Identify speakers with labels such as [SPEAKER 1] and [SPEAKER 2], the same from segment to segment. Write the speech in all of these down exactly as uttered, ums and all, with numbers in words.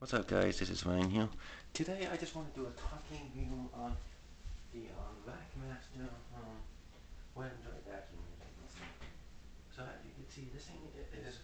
[SPEAKER 1] What's up, guys? This is Ryan here. Today I just want to do a talking video on the um, Vacmaster um, wet and dry vacuum. So as you can see, this thing is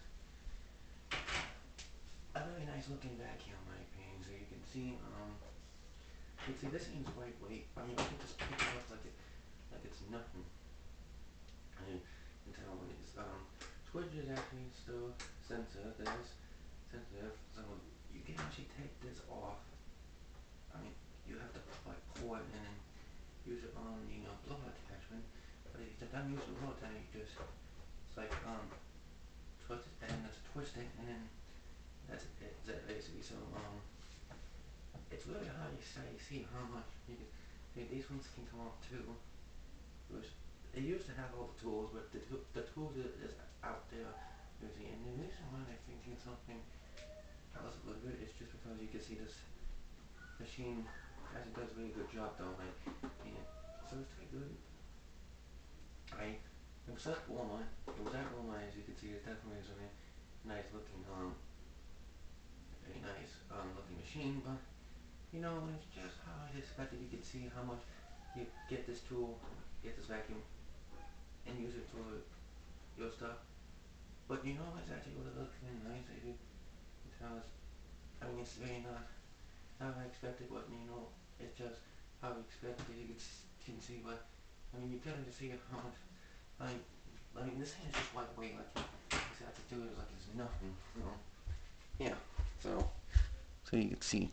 [SPEAKER 1] a very nice looking vacuum, in my opinion. So you can see, um, you can see this thing's lightweight. I mean, you can just pick it up like it, like it's nothing. And you can tell when it's um, switch is actually still sensitive. There's sensitive, so you can actually take this off. I mean, you have to like pour it in and use it on the uh, blow attachment. But if you're done using the blow attachment, you just it's like um twist it and just twist it and then that's it. That's basically so um it's really hard to say see how much you can. I mean, these ones can come off too. Which they used to have all the tools, but the the tools is, is out there. And the reason why I think it's something else a little bit is just because you can see this machine actually does a really good job though, like, and so it's pretty good. I it was at Walmart. It was at Walmart, as you can see. It definitely is a really nice looking um, very nice um looking machine. But you know, it's just how I expected. You can see how much you get this tool, get this vacuum, and use it for your stuff. But you know, it's actually what it looks really nice. If you can tell, it's, I mean, it's very not how I expected, but you know, it's just how I expected. You can, you can see, but I mean, you get to see how much. I, I mean, this thing is just lightweight. Like, you have to do it like it's nothing. You know? Yeah. So, so you can see.